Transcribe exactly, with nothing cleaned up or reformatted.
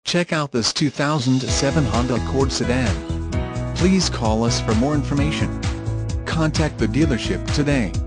Check out this two thousand seven Honda Accord Sedan. Please call us for more information. Contact the dealership today.